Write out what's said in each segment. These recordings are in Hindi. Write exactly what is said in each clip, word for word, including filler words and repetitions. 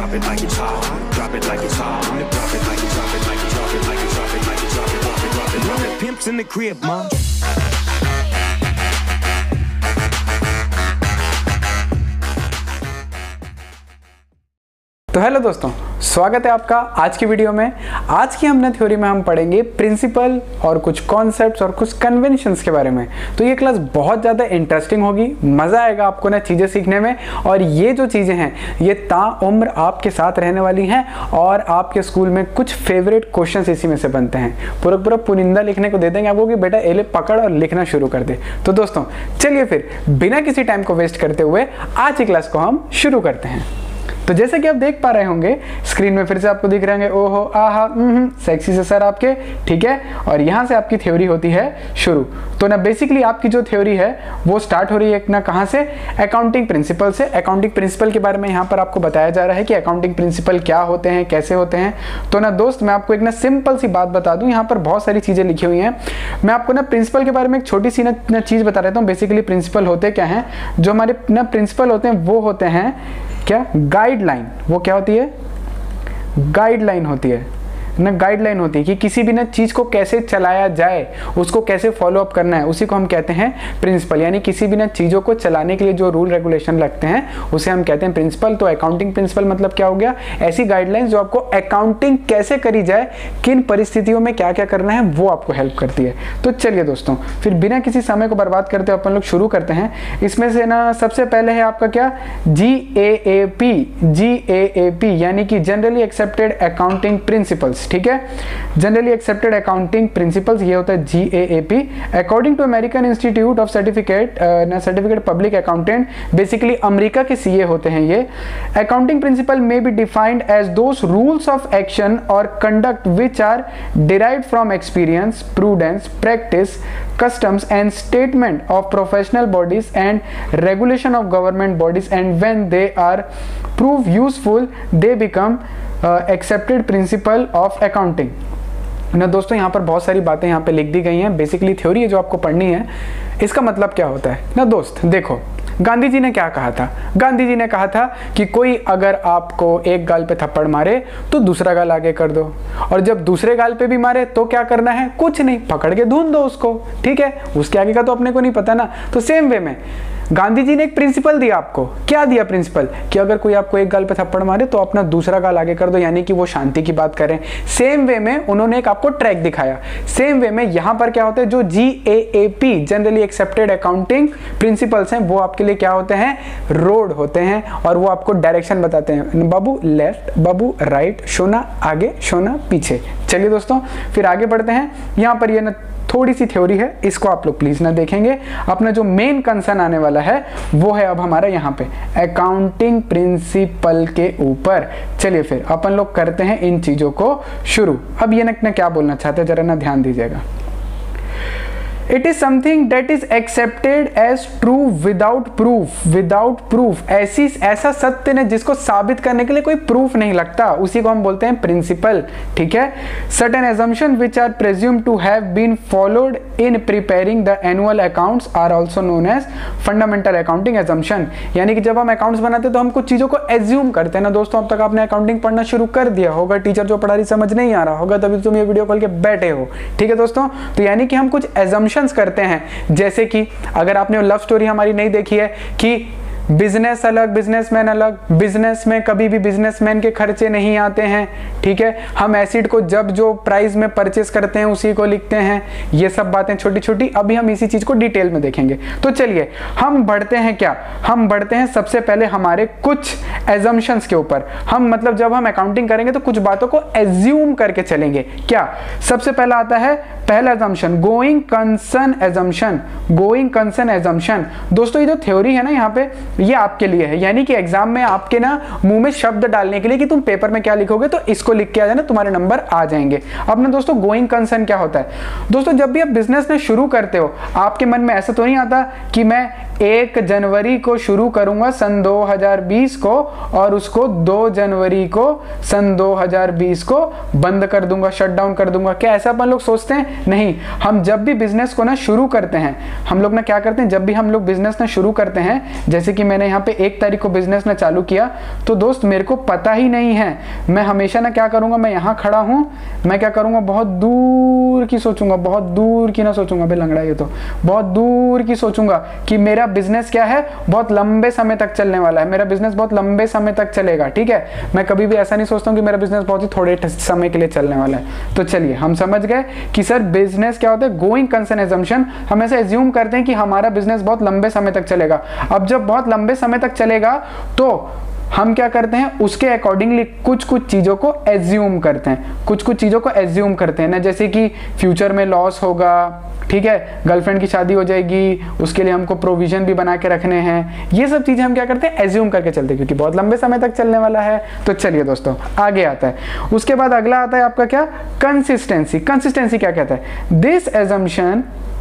drop it like it's hot. Drop it like it's hot. Drop it like it's drop it like it's drop it like it's drop it like it's drop it drop it drop it drop it. Pimps in the crib, ma. तो हेलो दोस्तों, स्वागत है आपका आज की वीडियो में। आज की हमने थ्योरी में हम पढ़ेंगे प्रिंसिपल और कुछ कॉन्सेप्ट्स और कुछ कन्वेंशंस के बारे में। तो ये क्लास बहुत ज़्यादा इंटरेस्टिंग होगी, मज़ा आएगा आपको ना चीज़ें सीखने में। और ये जो चीज़ें हैं ये ताउम्र आपके साथ रहने वाली हैं और आपके स्कूल में कुछ फेवरेट क्वेश्चन इसी में से बनते हैं। पूरा पूरा पुनिंदा लिखने को दे देंगे आपको कि बेटा एले पकड़ और लिखना शुरू कर दे। तो दोस्तों चलिए फिर बिना किसी टाइम को वेस्ट करते हुए आज की क्लास को हम शुरू करते हैं। तो जैसे कि आप देख पा रहे होंगे स्क्रीन में फिर से आपको दिख रहे होंगे ओहो आहा सेक्सी से सर आपके, ठीक है। और यहाँ से आपकी थ्योरी होती है शुरू। तो ना बेसिकली आपकी जो थ्योरी है वो स्टार्ट हो रही है ना कहाँ से, अकाउंटिंग प्रिंसिपल से। अकाउंटिंग प्रिंसिपल के बारे में यहाँ पर आपको बताया जा रहा है कि अकाउंटिंग प्रिंसिपल क्या होते हैं, कैसे होते हैं। तो ना दोस्त मैं आपको एक ना सिंपल सी बात बता दूँ, यहाँ पर बहुत सारी चीज़ें लिखी हुई हैं। मैं आपको ना प्रिंसिपल के बारे में एक छोटी सी ना चीज़ बता रहता हूँ। बेसिकली प्रिंसिपल होते क्या हैं, जो हमारे ना प्रिंसिपल होते हैं वो होते हैं क्या, गाइडलाइन। वो क्या होती है, गाइडलाइन होती है ना, गाइडलाइन होती है कि किसी भी ना चीज़ को कैसे चलाया जाए, उसको कैसे फॉलो अप करना है, उसी को हम कहते हैं प्रिंसिपल। यानी किसी भी ना चीज़ों को चलाने के लिए जो रूल रेगुलेशन लगते हैं उसे हम कहते हैं प्रिंसिपल। तो अकाउंटिंग प्रिंसिपल मतलब क्या हो गया, ऐसी गाइडलाइंस जो आपको अकाउंटिंग कैसे करी जाए, किन परिस्थितियों में क्या क्या करना है वो आपको हेल्प करती है। तो चलिए दोस्तों फिर बिना किसी समय को बर्बाद करते हुए अपन लोग शुरू करते हैं। इसमें से ना सबसे पहले है आपका क्या, जी A A P. Ji A A P यानी कि जनरली एक्सेप्टेड अकाउंटिंग प्रिंसिपल्स, ठीक है। जनरली एक्सेप्टेड अकाउंटिंग प्रिंसिपल्स ये होता है G A A P. According to American institute of certificate ना certificate public accountant, basically America के सीए होते हैं ये। Accounting principle may be defined as those rules of action और conduct which are derived from experience, prudence, practice, customs and statement of professional bodies and regulation of government bodies, and when they are proved useful they become uh, accepted principle of accounting। ना दोस्तों यहाँ पर बहुत सारी बातें यहाँ पे लिख दी गई हैं। बेसिकली थ्योरी है जो आपको पढ़नी है, इसका मतलब क्या होता है ना दोस्त। देखो गांधी जी ने क्या कहा था, गांधी जी ने कहा था कि कोई अगर आपको एक गाल पे थप्पड़ मारे तो दूसरा गाल आगे कर दो, और जब दूसरे गाल पे भी मारे तो क्या करना है, कुछ नहीं, पकड़ के धून दो उसको, ठीक है। उसके आगे का तो अपने को नहीं पता ना। तो सेम वे में गांधी जी ने एक प्रिंसिपल दिया आपको। क्या दिया प्रिंसिपल, कि अगर कोई आपको एक गाल पे थप्पड़ मारे तो अपना दूसरा गाल आगे कर दो, यानी कि वो शांति की बात करें। सेम वे में उन्होंने एक आपको ट्रैक दिखाया। सेम वे में यहाँ पर क्या होता है, जो G A A P generally accepted accounting principles हैं वो आपके लिए क्या होते हैं, रोड होते हैं। और वो आपको डायरेक्शन बताते हैं, बाबू लेफ्ट, बाबू राइट, सोना आगे, सोना पीछे। चलिए दोस्तों फिर आगे बढ़ते हैं। यहाँ पर ये ना थोड़ी सी थ्योरी है, इसको आप लोग प्लीज ना देखेंगे। अपना जो मेन कंसर्न आने वाला है वो है अब हमारा यहाँ पे अकाउंटिंग प्रिंसिपल के ऊपर। चलिए फिर अपन लोग करते हैं इन चीजों को शुरू। अब ये ना क्या बोलना चाहते हैं जरा ना ध्यान दीजिएगा। It is something that is accepted as true without proof. Without proof ऐसी ऐसा सत्य ने जिसको साबित करने के लिए कोई प्रूफ नहीं लगता, उसी को हम बोलते हैं प्रिंसिपल, ठीक है। Certain assumption which are presume to have been followed in preparing the annual accounts are also known as fundamental accounting assumption. यानी कि जब हम अकाउंट्स बनाते हैं तो हम कुछ चीजों को एज्यूम करते हैं ना दोस्तों। अब तक आपने अकाउंटिंग पढ़ना शुरू कर दिया होगा, टीचर जो पढ़ा रही समझ नहीं आ रहा होगा, तभी तुम ये वीडियो खोल के बैठे हो, ठीक है दोस्तों। तो यानी कि हम कुछ एजम्पशन करते हैं, जैसे कि अगर आपने लव स्टोरी हमारी नहीं देखी है कि बिजनेस अलग बिजनेसमैन अलग, बिजनेस में कभी भी बिजनेसमैन के खर्चे नहीं आते हैं, ठीक है। हम एसिड को जब जो प्राइस में परचेस करते हैं उसी को लिखते हैं। ये सब बातें छोटी छोटी, अभी हम इसी चीज को डिटेल में देखेंगे। तो चलिए हम बढ़ते हैं क्या, हम बढ़ते हैं सबसे पहले हमारे कुछ एजम्पशंस के ऊपर। हम मतलब जब हम अकाउंटिंग करेंगे तो कुछ बातों को एज्यूम करके चलेंगे। क्या सबसे पहला आता है, पहला assumption going concern assumption. Going concern assumption दोस्तों ये जो थ्योरी है ना यहाँ पे ये आपके लिए है, यानी कि एग्जाम में आपके ना मुंह में शब्द डालने के लिए कि तुम पेपर में क्या लिखोगे तो इसको लिख के आ जाना, तुम्हारे नंबर आ जाएंगे। अब ना दोस्तों गोइंग कंसर्न क्या होता है, दोस्तों जब भी आप बिजनेस में शुरू करते हो आपके मन में ऐसा तो नहीं आता कि मैं एक जनवरी को शुरू करूंगा सन दो हज़ार बीस को और उसको दो जनवरी को सन दो हज़ार बीस को बंद कर दूंगा, शट डाउन कर दूंगा। क्या ऐसा अपन लोग सोचते हैं? नहीं। हम जब भी बिजनेस को ना शुरू करते हैं, हम लोग ना क्या करते हैं, जब भी हम लोग बिजनेस ना शुरू करते हैं, जैसे कि मैंने यहाँ पे एक तारीख को बिजनेस ना चालू किया, तो दोस्त मेरे को पता ही नहीं है, मैं हमेशा ना क्या करूँगा, मैं यहाँ खड़ा हूँ, मैं क्या करूँगा, बहुत दूर की सोचूंगा, बहुत दूर की ना सोचूंगा, भाई लंगड़ा ये तो, बहुत दूर की सोचूंगा कि मेरा बिजनेस क्या है, बहुत लंबे समय तक चलने वाला है, मेरा बिजनेस बहुत लंबे समय तक चलेगा, ठीक है। मैं कभी भी ऐसा नहीं सोचता हूँ कि मेरा बिजनेस बहुत ही थोड़े समय के लिए चलने वाला है। तो चलिए हम समझ गए कि सर बिजनेस क्या होता है, गोइंग कंसर्न एजम्पशन, हम ऐसे एज्यूम करते हैं कि हमारा बिजनेस बहुत लंबे समय तक चलेगा। अब जब बहुत लंबे समय तक चलेगा तो हम क्या करते हैं, उसके अकॉर्डिंगली कुछ कुछ चीज़ों को एज्यूम करते हैं, कुछ कुछ चीज़ों को एज्यूम करते हैं ना, जैसे कि फ्यूचर में लॉस होगा, ठीक है, गर्लफ्रेंड की शादी हो जाएगी, उसके लिए हमको प्रोविजन भी बना के रखने हैं, ये सब चीज़ें हम क्या करते हैं, एज्यूम करके चलते हैं, क्योंकि बहुत लंबे समय तक चलने वाला है। तो चलिए दोस्तों आगे आता है, उसके बाद अगला आता है आपका क्या, कंसिस्टेंसी। कंसिस्टेंसी क्या कहता है, this assumption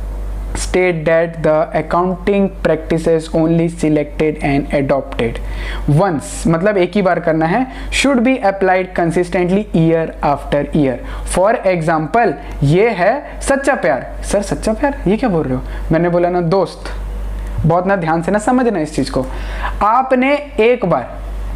state that the accounting practices only selected and adopted once, मतलब एक ही बार करना है, should be applied consistently year after year. For example, ये है सच्चा प्यार। सर सच्चा प्यार ये क्या बोल रहे हो, मैंने बोला ना दोस्त, बहुत ना ध्यान से ना समझना इस चीज को। आपने एक बार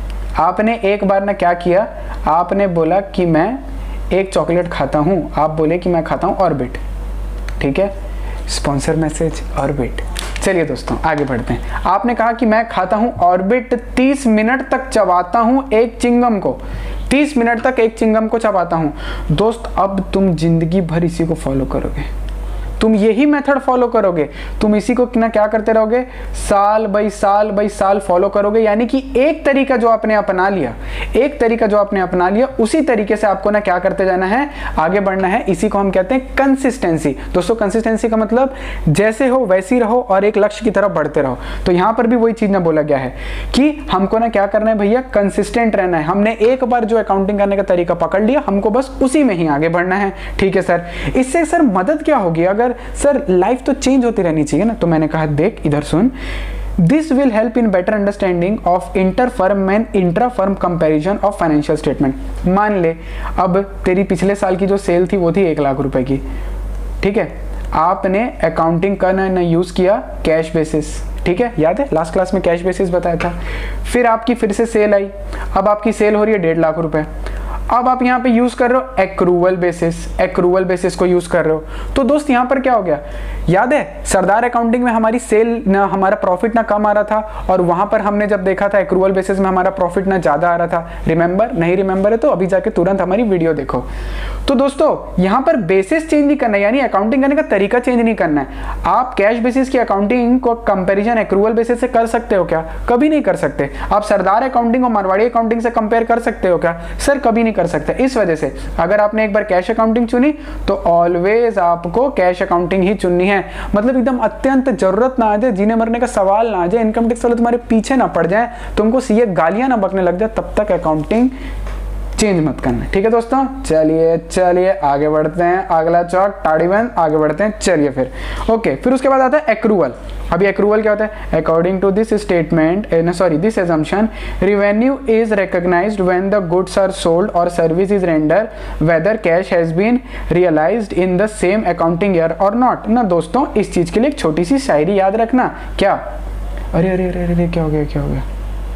आपने एक बार ना क्या किया, आपने बोला कि मैं एक चॉकलेट खाता हूँ, आप बोले कि मैं खाता हूँ ऑर्बिट, ठीक है, स्पॉन्सर मैसेज ऑर्बिट। चलिए दोस्तों आगे बढ़ते हैं। आपने कहा कि मैं खाता हूं ऑर्बिट, तीस मिनट तक चबाता हूं एक चिंगम को, तीस मिनट तक एक चिंगम को चबाता हूं। दोस्त अब तुम जिंदगी भर इसी को फॉलो करोगे, तुम यही मेथड फॉलो करोगे, तुम इसी को ना क्या करते रहोगे, साल बाई साल बाई साल फॉलो करोगे। यानी कि एक तरीका जो आपने अपना लिया, एक तरीका जो आपने अपना लिया उसी तरीके से आपको ना क्या करते जाना है, आगे बढ़ना है। इसी को हम कहते हैं कंसिस्टेंसी। दोस्तों कंसिस्टेंसी का मतलब जैसे हो वैसी रहो और एक लक्ष्य की तरफ बढ़ते रहो। तो यहाँ पर भी वही चीज ना बोला गया है कि हमको ना क्या करना है भैया, कंसिस्टेंट रहना है। हमने एक बार जो अकाउंटिंग करने का तरीका पकड़ लिया, हमको बस उसी में ही आगे बढ़ना है, ठीक है सर। इससे सर मदद क्या होगी, अगर सर लाइफ तो चेंज होती रहनी चाहिए ना, तो मैंने कहा देख इधर सुन, this will help in better understanding of inter firm and intra firm comparison of financial statement. मान ले अब तेरी पिछले साल की जो सेल थी वो थी एक लाख रुपए की, ठीक है, आपने अकाउंटिंग करना ना यूज किया कैश बेसिस, ठीक है, याद है लास्ट क्लास में कैश बेसिस बताया था। फिर आपकी फिर से सेल आई, अब आपकी सेल हो रही है डेढ़ लाख रुपए, अब आप यहाँ पे यूज कर रहे हो एक्रूवल बेसिस, एक्रूवल बेसिस को यूज कर रहे हो। तो दोस्त यहाँ पर क्या हो गया, याद है सरदार अकाउंटिंग में हमारी सेल ना, हमारा प्रॉफिट ना कम आ रहा था, और वहां पर हमने जब देखा था एक्रूवल बेसिस में हमारा प्रॉफिट ना ज्यादा आ रहा था। रिमेंबर, नहीं रिमेंबर है तो अभी जाके तुरंत हमारी वीडियो देखो। तो दोस्तों यहाँ पर बेसिस चेंज नहीं करना है, यानी अकाउंटिंग करने का तरीका चेंज नहीं करना है। आप कैश बेसिस की अकाउंटिंग को कंपेरिजन एक्रूवल बेसिस से कर सकते हो क्या, कभी नहीं कर सकते। आप सरदार अकाउंटिंग और मारवाड़ी अकाउंटिंग से कंपेयर कर सकते हो क्या, सर कभी नहीं कर सकते। इस वजह से अगर आपने एक बार कैश अकाउंटिंग चुनी तो ऑलवेज आपको कैश अकाउंटिंग ही चुननी है। मतलब एकदम अत्यंत जरूरत ना आ जाए, जीने मरने का सवाल ना आ जाए, इनकम टैक्स वाले तुम्हारे पीछे ना पड़ जाए, तुमको सीए गालियां ना बकने लग जाए, तब तक अकाउंटिंग चेंज मत करना, ठीक है दोस्तों। चलिए चलिए आगे बढ़ते हैं, अगला चौक टाड़ी बंद, आगे बढ़ते हैं। चलिए फिर ओके, फिर उसके बाद आता है एक्रूवल। अभी एक्रूवल क्या होता है, according to this statement sorry this assumption revenue is recognised when the goods are sold और service is render whether cash has been realised in the same accounting year और नॉट। ना दोस्तों इस चीज के लिए एक छोटी सी शायरी याद रखना। क्या, अरे अरे अरे अरे क्या हो गया क्या हो गया,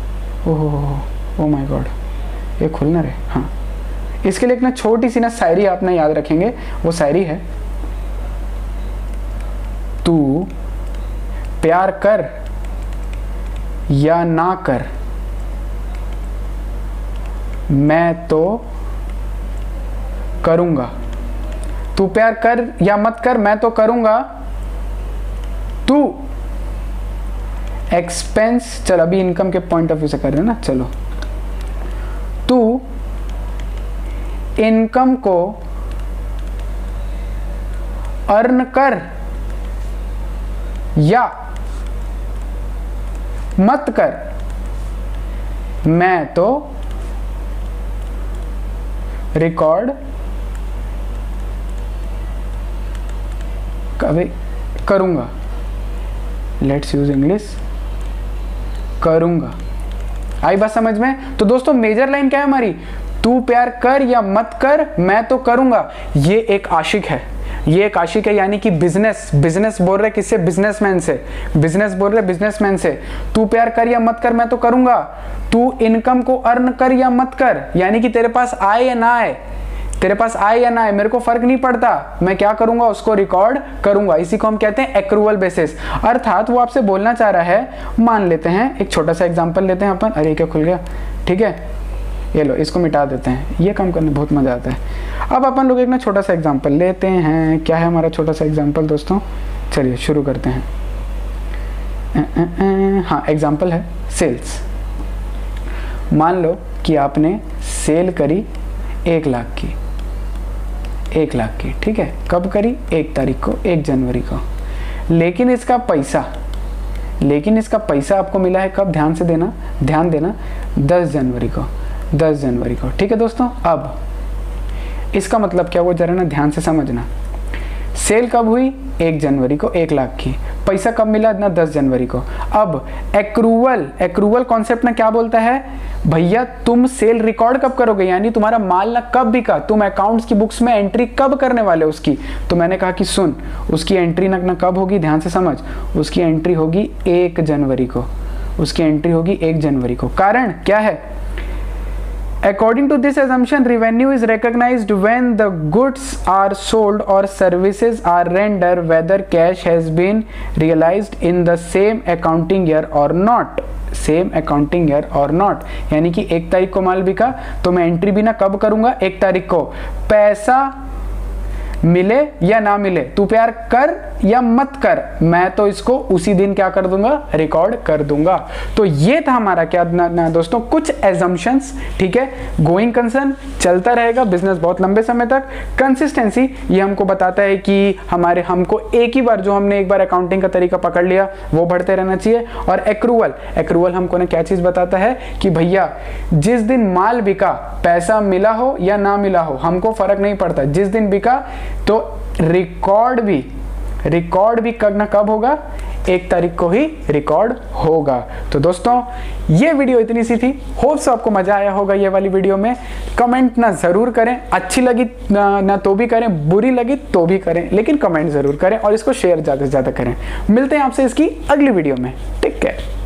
ओह ओ माय गॉड, ये खुलना रे। हाँ, इसके लिए एक ना छोटी सी ना शायरी आप ना याद रखेंगे। वो शायरी है, तू प्यार कर या ना कर, मैं तो करूंगा। तू प्यार कर या मत कर, मैं तो करूंगा। तू एक्सपेंस, चल अभी इनकम के पॉइंट ऑफ व्यू से कर रहे हैं ना, चलो। तू इनकम को अर्न कर या मत कर, मैं तो रिकॉर्ड कभी करूंगा। लेट्स यूज इंग्लिश, करूंगा। आई बात समझ में। तो दोस्तों मेजर लाइन क्या है हमारी, तू प्यार कर या मत कर, मैं तो करूंगा। ये एक आशिक है, ये एक आशिक है, यानी कि बिजनेस बिजनेस बोल रहे किससे, बिजनेसमैन से, बिजनेस बोल रहे बिजनेसमैन से। तू प्यार कर या मत कर मैं तो करूंगा, तू इनकम को अर्न कर या मत कर, यानी कि तेरे पास आए या ना आए, तेरे पास आए या ना आए मेरे को फर्क नहीं पड़ता, मैं क्या करूंगा उसको रिकॉर्ड करूंगा। इसी को हम कहते हैं एक्रूअल बेसिस। अर्थात वो आपसे बोलना चाह रहा है, मान लेते हैं एक छोटा सा एग्जांपल लेते हैं अपन। अरे क्या खुल गया, ठीक है, ये लो इसको मिटा देते हैं, ये काम करने बहुत मजा आता है। अब अपन लोग एक ना छोटा सा एग्जांपल लेते हैं। क्या है हमारा छोटा सा एग्जांपल दोस्तों, चलिए शुरू करते हैं। हाँ, एग्जांपल है सेल्स। मान लो कि आपने सेल करी एक लाख की, एक लाख की, ठीक है, कब करी, एक तारीख को, एक जनवरी को। लेकिन इसका पैसा लेकिन इसका पैसा आपको मिला है कब, ध्यान से देना, ध्यान देना, दस जनवरी को, दस जनवरी को, ठीक है दोस्तों। अब इसका मतलब क्या हुआ, जरा ना ध्यान से समझना। सेल कब हुई, एक जनवरी को, एक लाख की। पैसा कब मिला ना, दस जनवरी को। अब एक्रूवल एक्रूवल कॉन्सेप्ट ना क्या बोलता है, भैया तुम सेल रिकॉर्ड कब करोगे, यानी तुम्हारा माल ना कब बिका, तुम अकाउंट्स की बुक्स में एंट्री कब करने वाले उसकी। तो मैंने कहा कि सुन, उसकी एंट्री ना, ना कब होगी, ध्यान से समझ, उसकी एंट्री होगी एक जनवरी को, उसकी एंट्री होगी एक जनवरी को। कारण क्या है, according to this assumption revenue is recognized when the goods are sold or services are rendered whether cash has been realized in the same accounting year or not, same accounting year और नॉट, यानी कि एक तारीख को माल बिका तो मैं एंट्री भी ना कब करूंगा, एक तारीख को। पैसा मिले या ना मिले, तू प्यार कर या मत कर, मैं तो इसको उसी दिन क्या कर दूंगा, रिकॉर्ड कर दूंगा। तो ये था हमारा क्या ना, ना दोस्तों, कुछ एजम्पशंस, ठीक है। गोइंग कंसर्न चलता रहेगा बिजनेस बहुत लंबे समय तक। कंसिस्टेंसी ये हमको बताता है कि हमारे हमको एक ही बार जो हमने एक बार अकाउंटिंग का तरीका पकड़ लिया वो बढ़ते रहना चाहिए। और एक्रूवल एक्रूवल हमको ना क्या चीज बताता है कि भैया जिस दिन माल बिका, पैसा मिला हो या ना मिला हो हमको फर्क नहीं पड़ता, जिस दिन बिका तो रिकॉर्ड भी रिकॉर्ड भी करना कब होगा, एक तारीख को ही रिकॉर्ड होगा। तो दोस्तों ये वीडियो इतनी सी थी, होप सो आपको मजा आया होगा ये वाली वीडियो में। कमेंट ना जरूर करें, अच्छी लगी ना, ना तो भी करें, बुरी लगी तो भी करें, लेकिन कमेंट जरूर करें और इसको शेयर ज्यादा से ज्यादा करें। मिलते हैं आपसे इसकी अगली वीडियो में, टेक केयर।